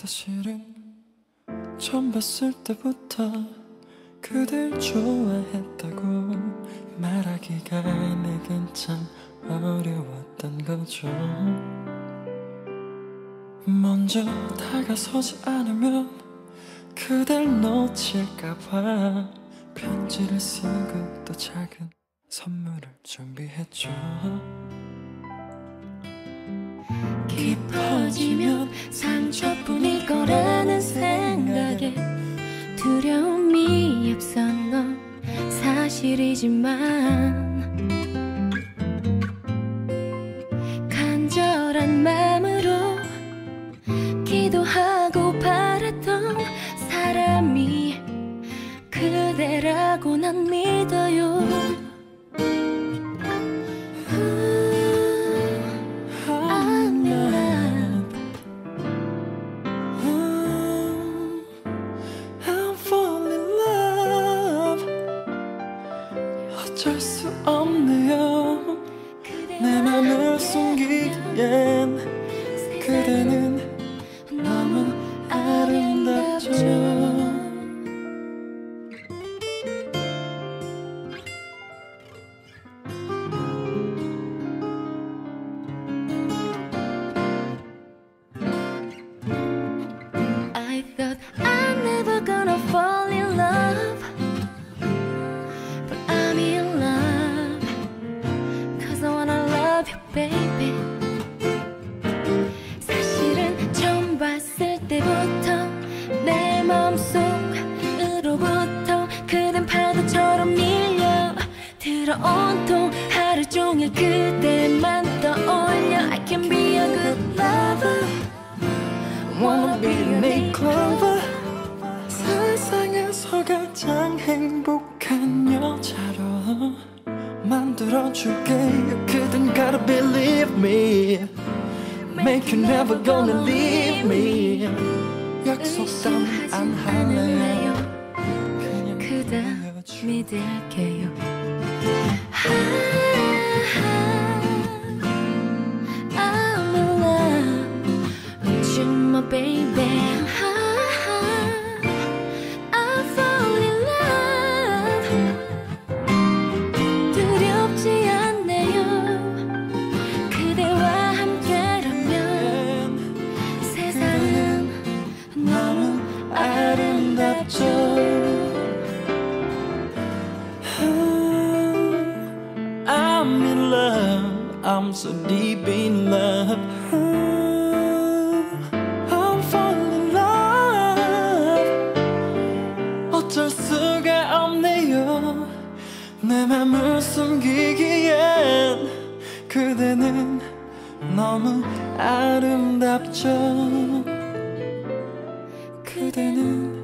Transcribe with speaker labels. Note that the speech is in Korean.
Speaker 1: 사실은 처음 봤을 때부터 그댈 좋아했다고 말하기가 내겐 참 어려웠던 거죠. 먼저 다가서지 않으면 그댈 놓칠까봐 편지를 쓰고 또 작은 선물을 준비했죠.
Speaker 2: 깊어지면 상처뿐일 거라는 생각에 두려움이 앞선 건 사실이지만 간절한 마음으로 기도하고 바랐던 사람이 그대라고 난 믿어요.
Speaker 1: 어쩔 수 없네요. 내 맘을 숨기기엔 그대는 너무 아름답죠.
Speaker 2: I thought I'm never gonna fall in love, but I'm in love, 'cause I wanna love you, baby. 사실은 처음 봤을 때부터 내 맘속으로부터 그댄 파도처럼 밀려 들어온통 하루 종일 그대만 떠올려. I can be a good lover,
Speaker 1: Wanna be your makeover. 세상에서 가장 행복한 여자로 만들어줄게요. 그댄 gotta believe me, make you never gonna leave me. 약속도 안 할래요. 그냥
Speaker 2: 그대 믿을게요. I'm in love with you, my baby. I fall in love. 두렵지 않네요. 그대와 함께라면 세상은 너무
Speaker 1: 아름답죠. I'm in love, I'm so deep in love. I'm falling in love. 어쩔 수가 없네요. 내 맘을 숨기기엔 그대는 너무 아름답죠. 그대는